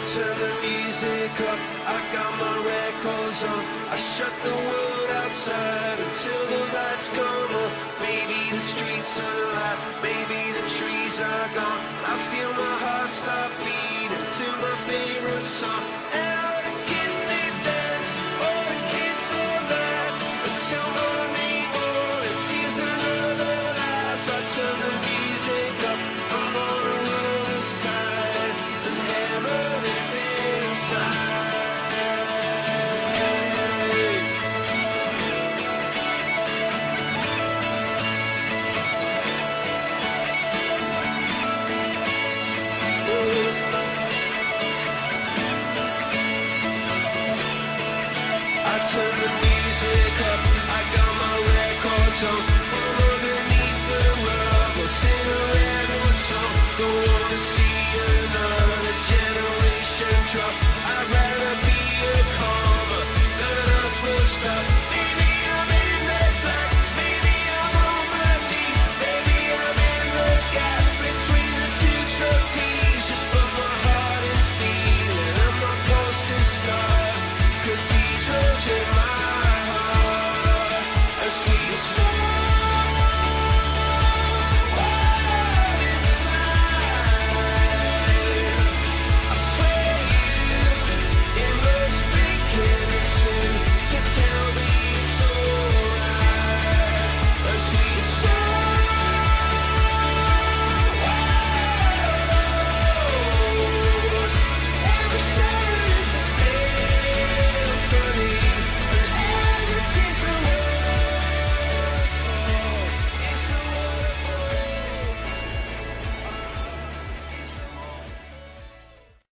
turn the music up, I got my records on. I shut the world outside until the lights come up. Maybe the streets are alive, maybe the